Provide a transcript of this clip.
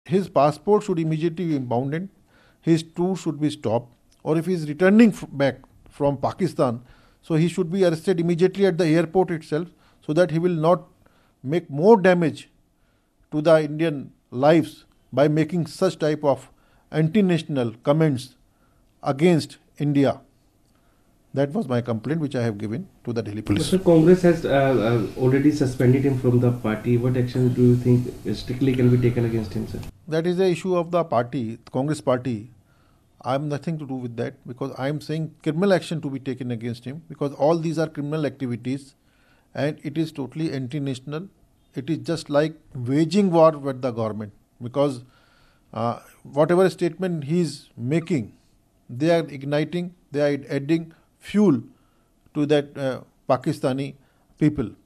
His passport should immediately be impounded, his tour should be stopped, or if he is returning back from Pakistan, so he should be arrested immediately at the airport itself, so that he will not make more damage to the Indian lives by making such type of anti-national comments against India. That was my complaint which I have given to the Delhi police. Sir, Congress has already suspended him from the party. What action do you think strictly can be taken against him, sir? That is the issue of the party, the Congress party. I have nothing to do with that, because I am saying criminal action to be taken against him, because all these are criminal activities and it is totally anti-national. It is just like waging war with the government, because whatever statement he is making, they are igniting, they are adding fuel to that Pakistani people.